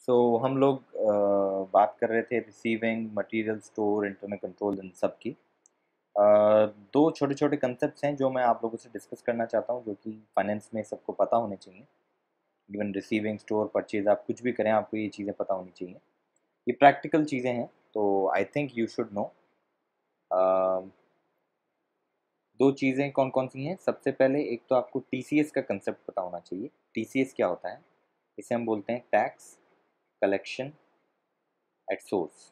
हम लोग बात कर रहे थे receiving material store internal control इन सब की। दो छोटे छोटे कंसेप्ट्स हैं जो मैं आप लोगों से डिस्कस करना चाहता हूँ, जो कि फाइनेंस में सबको पता होने चाहिए। इवन रिसीविंग स्टोर परचेज आप कुछ भी करें, आपको ये चीज़ें पता होनी चाहिए। ये प्रैक्टिकल चीज़ें हैं, तो I think you should know. दो चीज़ें कौन कौन सी हैं? सबसे पहले एक तो आपको टीसीएस का कंसेप्ट पता होना चाहिए। टीसीएस क्या होता है? इसे हम बोलते हैं tax collection at source.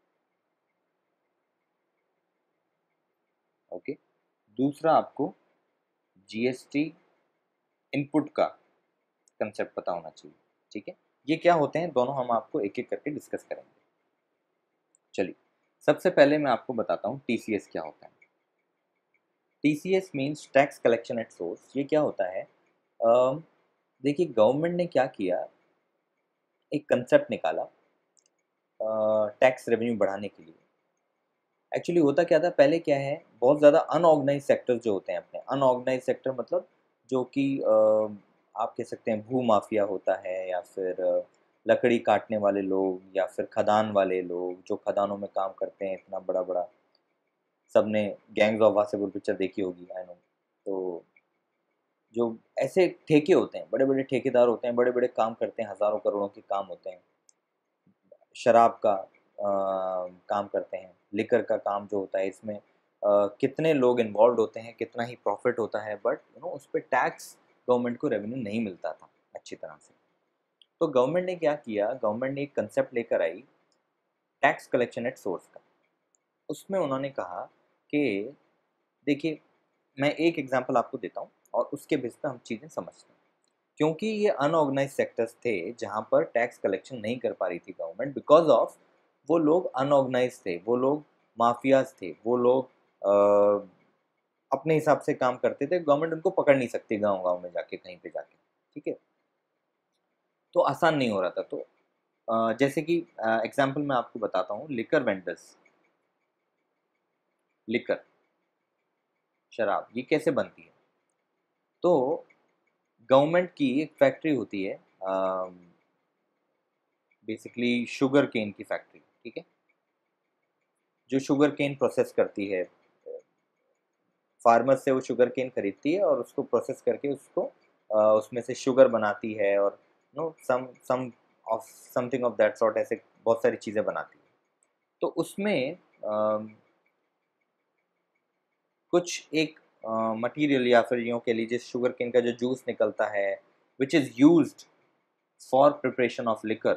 Okay. दूसरा आपको जीएसटी इनपुट का कंसेप्ट पता होना चाहिए। ठीक है, ये क्या होते हैं दोनों हम आपको एक एक करके डिस्कस करेंगे। चलिए, सबसे पहले मैं आपको बताता हूँ टीसीएस क्या होता है। TCS means tax collection at source. ये क्या होता है? देखिए, गवर्नमेंट ने क्या किया, एक कंसेप्ट निकाला टैक्स रेवेन्यू बढ़ाने के लिए। एक्चुअली होता क्या था, पहले क्या है, बहुत ज़्यादा अनऑर्गेनाइज सेक्टर जो होते हैं, अपने अनऑर्गेनाइज सेक्टर मतलब जो कि आप कह सकते हैं भू माफिया होता है, या फिर लकड़ी काटने वाले लोग, या फिर खदान वाले लोग जो खदानों में काम करते हैं, इतना बड़ा बड़ा। सबने गैंग्स ऑफ वासेपुर पिक्चर देखी होगी, आई नो। तो जो ऐसे ठेके होते हैं, बड़े बड़े ठेकेदार होते हैं, बड़े बड़े काम करते हैं, हज़ारों करोड़ों के काम होते हैं। शराब का काम करते हैं, लिकर का काम जो होता है, इसमें कितने लोग इन्वॉल्व होते हैं, कितना ही प्रॉफिट होता है, बट उस पर टैक्स गवर्नमेंट को रेवेन्यू नहीं मिलता था अच्छी तरह से। तो गवर्नमेंट ने क्या किया, गवर्नमेंट ने एक कंसेप्ट लेकर आई टैक्स कलेक्शन एट सोर्स का। उसमें उन्होंने कहा कि देखिए, मैं एक एग्जांपल आपको देता हूँ और उसके बेस पे हम चीज़ें समझते हैं। क्योंकि ये अनऑर्गेनाइज सेक्टर्स थे जहाँ पर टैक्स कलेक्शन नहीं कर पा रही थी गवर्नमेंट, बिकॉज ऑफ वो लोग अनऑर्गेनाइज थे, वो लोग माफियाज थे, वो लोग अपने हिसाब से काम करते थे, गवर्नमेंट उनको पकड़ नहीं सकती गांव गांव में जाके, कहीं पे जाके। ठीक है, तो आसान नहीं हो रहा था। तो जैसे कि एग्जाम्पल मैं आपको बताता हूँ, लिकर वेंडर्स, लिकर शराब ये कैसे बनती है। तो गवर्नमेंट की एक फैक्ट्री होती है, बेसिकली शुगर केन की फैक्ट्री। ठीक है, जो शुगर केन प्रोसेस करती है, फार्मर से वो शुगर केन खरीदती है और उसको प्रोसेस करके उसको उसमें से शुगर बनाती है, और no some of something of that sort, ऐसे बहुत सारी चीज़ें बनाती है। तो उसमें कुछ एक मटेरियल, या फिर यूँ कह लीजिए शुगर केन का जो जूस निकलता है, which is used for preparation of liquor.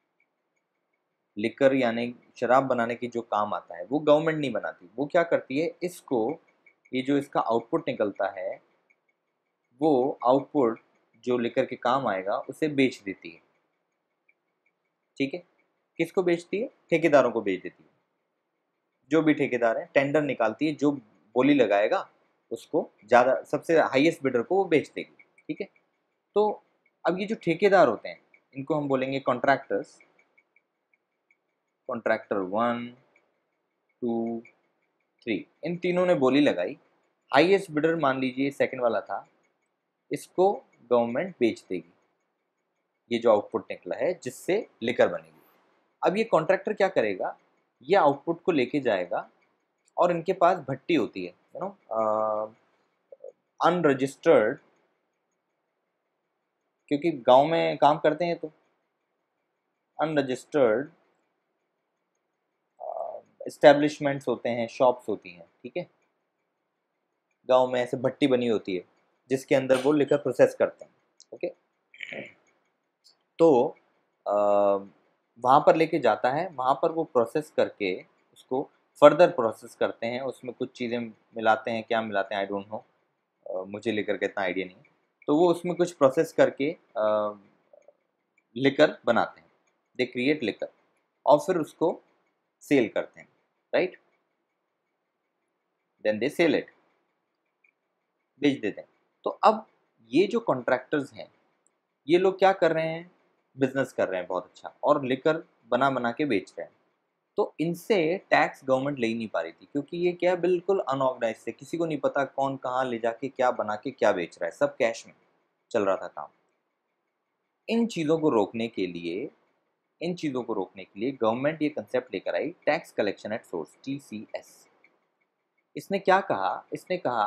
Liquor यानी शराब बनाने की जो काम आता है, वो गवर्नमेंट नहीं बनाती। वो क्या करती है, इसको, ये जो इसका आउटपुट निकलता है, वो आउटपुट जो लेकर के काम आएगा उसे बेच देती है। ठीक है, किसको बेचती है? ठेकेदारों को बेच देती है। जो भी ठेकेदार है, टेंडर निकालती है, जो बोली लगाएगा उसको, ज़्यादा सबसे हाईएस्ट बिडर को वो बेच देगी। ठीक है, तो अब ये जो ठेकेदार होते हैं, इनको हम बोलेंगे contractors. Contractor one, two, three, इन तीनों ने बोली लगाई। हाईएस्ट बिडर मान लीजिए सेकंड वाला था, इसको गवर्नमेंट बेच देगी, ये जो आउटपुट निकला है जिससे लिकर बनेगी। अब ये कॉन्ट्रैक्टर क्या करेगा, ये आउटपुट को लेके जाएगा, और इनके पास भट्टी होती है, अनरजिस्टर्ड, क्योंकि गांव में काम करते हैं, तो अनरजिस्टर्ड एस्टेब्लिशमेंट्स होते हैं, शॉप्स होती हैं। ठीक है, गांव में ऐसे भट्टी बनी होती है जिसके अंदर वो लिकर प्रोसेस करते हैं। ओके, तो वहाँ पर लेके जाता है, वहाँ पर वो प्रोसेस करके उसको फर्दर प्रोसेस करते हैं, उसमें कुछ चीज़ें मिलाते हैं, क्या मिलाते हैं आई डोंट नो, मुझे लेकर के इतना आइडिया नहीं है। तो वो उसमें कुछ प्रोसेस करके लिकर बनाते हैं, दे क्रिएट लिकर, और फिर उसको सेल करते हैं, right, then they sell it, बेच देते हैं। तो अब ये जो कॉन्ट्रैक्टर्स हैं, ये लोग क्या कर रहे हैं, बिजनेस कर रहे हैं बहुत अच्छा, और लिकर बना बना के बेच रहे हैं। तो इनसे टैक्स गवर्नमेंट ले ही नहीं पा रही थी, क्योंकि ये क्या, बिल्कुल अनऑर्गेनाइज थे, किसी को नहीं पता कौन कहाँ ले जाके क्या बना के क्या बेच रहा है, सब कैश में चल रहा था काम। इन चीज़ों को रोकने के लिए इन चीज़ों को रोकने के लिए गवर्नमेंट ये कंसेप्ट लेकर आई, tax collection at source, TCS। इसने क्या कहा, इसने कहा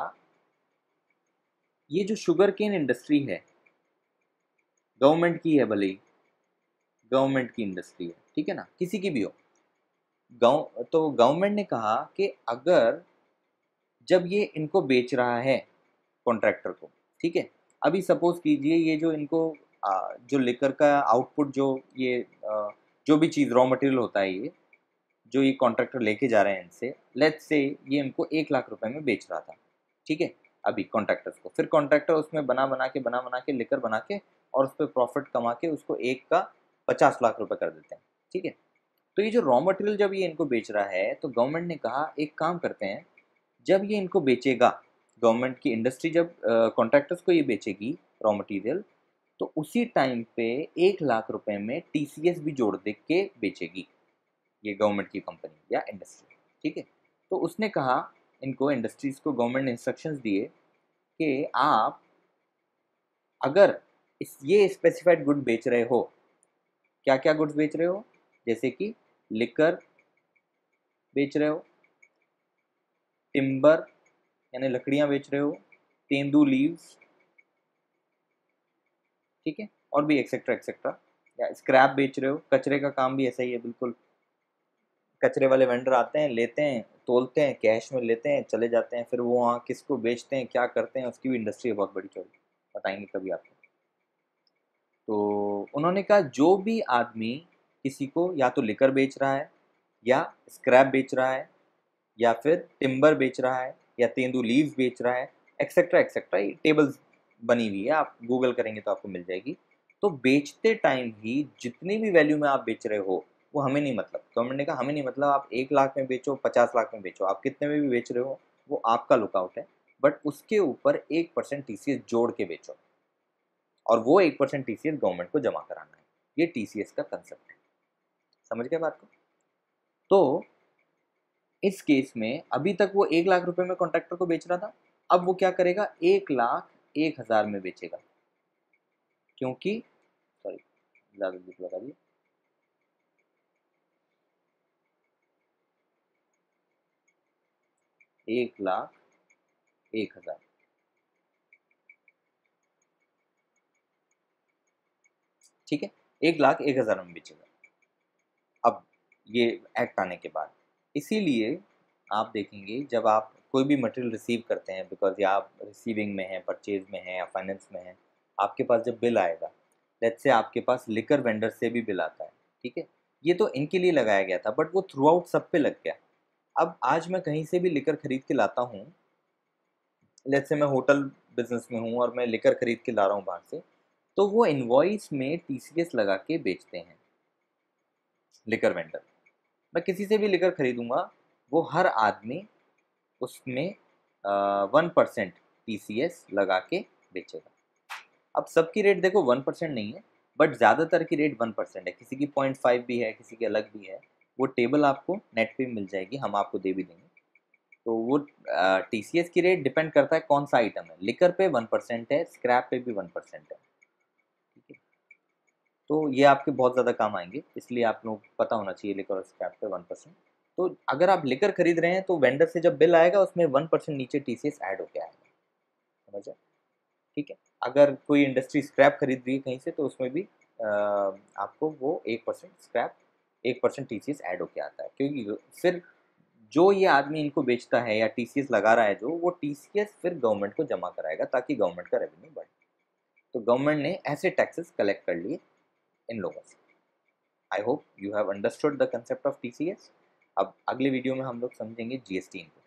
ये जो शुगर केन इंडस्ट्री है, गवर्नमेंट की है, भले ही गवर्नमेंट की इंडस्ट्री है, ठीक है ना, किसी की भी हो, तो गवर्नमेंट ने कहा कि अगर जब ये इनको बेच रहा है कॉन्ट्रैक्टर को, ठीक है, अभी सपोज कीजिए ये जो इनको जो लिकर का आउटपुट, जो ये जो भी चीज़ रॉ मटेरियल होता है, ये जो ये कॉन्ट्रैक्टर लेके जा रहे हैं इनसे, लेट्स से ये इनको 1 लाख रुपए में बेच रहा था, ठीक है, अभी कॉन्ट्रैक्टर्स को, फिर कॉन्ट्रैक्टर उसमें बना बना के लिकर बना के और उस पर प्रॉफिट कमा के उसको एक का 50 लाख रुपए कर देते हैं, ठीक है। तो ये जो रॉ मटेरियल जब ये इनको बेच रहा है, तो गवर्नमेंट ने कहा एक काम करते हैं, जब ये इनको बेचेगा, गवर्नमेंट की इंडस्ट्री जब कॉन्ट्रैक्टर्स को ये बेचेगी रॉ मटेरियल, तो उसी टाइम पे 1 लाख रुपए में TCS भी जोड़ दे के बेचेगी ये गवर्नमेंट की कंपनी या इंडस्ट्री, ठीक है। तो उसने कहा इनको, इंडस्ट्रीज को गवर्नमेंट ने इंस्ट्रक्शंस दिए कि आप अगर ये स्पेसिफाइड गुड बेच रहे हो, क्या क्या गुड्स बेच रहे हो, जैसे कि लिकर बेच रहे हो, टिम्बर यानी लकड़ियां बेच रहे हो, तेंदू लीव्स, ठीक है, और भी एक्सेट्रा एक्सेट्रा, या स्क्रैप बेच रहे हो, कचरे का काम भी ऐसा ही है बिल्कुल, कचरे वाले वेंडर आते हैं, लेते हैं, तोलते हैं, कैश में लेते हैं, चले जाते हैं, फिर वो वहाँ किसको बेचते हैं, क्या करते हैं, उसकी भी इंडस्ट्री है बहुत बड़ी चौड़ी, बताएंगे कभी आपको। तो उन्होंने कहा जो भी आदमी किसी को या तो लिकर बेच रहा है, या स्क्रैप बेच रहा है, या फिर टिम्बर बेच रहा है, या तेंदू लीव्स बेच रहा है, एक्सेट्रा एक्सेट्रा, ये टेबल्स बनी हुई है, आप गूगल करेंगे तो आपको मिल जाएगी। तो बेचते टाइम ही जितनी भी वैल्यू में आप बेच रहे हो, वो हमें नहीं मतलब, गवर्नमेंट ने कहा हमें नहीं मतलब, आप 1 लाख में बेचो, 50 लाख में बेचो, आप कितने में भी बेच रहे हो, वो आपका लुकआउट है, बट उसके ऊपर 1% TCS जोड़ के बेचो, और वो 1% TCS गवर्नमेंट को जमा कराना है। ये TCS का कंसेप्ट है, समझ गए बात को। तो इस केस में अभी तक वो 1 लाख रुपए में कॉन्ट्रैक्टर को बेच रहा था, अब वो क्या करेगा, 1,01,000 में बेचेगा, क्योंकि सॉरी ज़्यादा लिख लगा दिया, 1,01,000, ठीक है, 1,01,000 में बेचेगा अब, ये एक्ट आने के बाद। इसीलिए आप देखेंगे जब आप कोई भी मटेरियल रिसीव करते हैं, बिकॉज या आप रिसीविंग में हैं, परचेज में हैं, या फाइनेंस में हैं, आपके पास जब बिल आएगा, लेट्स से आपके पास लिकर वेंडर से भी बिल आता है, ठीक है, ये तो इनके लिए लगाया गया था, बट वो थ्रू आउट सब पे लग गया। अब आज मैं कहीं से भी लिकर खरीद के लाता हूँ, लेट्स से मैं होटल बिजनेस में हूँ और मैं लिकर खरीद के ला रहा हूँ बाहर से, तो वो इन्वॉइस में TCS लगा के बेचते हैं लिकर वेंडर। मैं किसी से भी लिकर खरीदूंगा, वो हर आदमी उसमें 1% TCS लगा के बेचेगा। अब सबकी रेट देखो 1% नहीं है, बट ज़्यादातर की रेट 1% है, किसी की 0.5 भी है, किसी की अलग भी है, वो टेबल आपको नेट पे मिल जाएगी, हम आपको दे भी देंगे। तो वो TCS की रेट डिपेंड करता है कौन सा आइटम है, लिकर पे 1% है, स्क्रैप पे भी 1% है, ठीक है। तो ये आपके बहुत ज़्यादा काम आएंगे, इसलिए आप लोग पता होना चाहिए लिकर और स्क्रैप पे 1%। तो अगर आप लिकर खरीद रहे हैं तो वेंडर से जब बिल आएगा उसमें 1% नीचे TCS ऐड होके आएगा, समझ आए, ठीक है। अगर कोई इंडस्ट्री स्क्रैप खरीद रही है कहीं से, तो उसमें भी आपको वो 1% स्क्रैप, 1% TCS ऐड होके आता है, क्योंकि फिर जो ये आदमी इनको बेचता है या TCS लगा रहा है जो, वो TCS फिर गवर्नमेंट को जमा कराएगा ताकि गवर्नमेंट का रेवेन्यू बढ़े। तो गवर्नमेंट ने ऐसे टैक्सेस कलेक्ट कर लिए इन लोगों से। I hope you have understood the concept of TCS। अब अगले वीडियो में हम लोग समझेंगे GST इनपुट।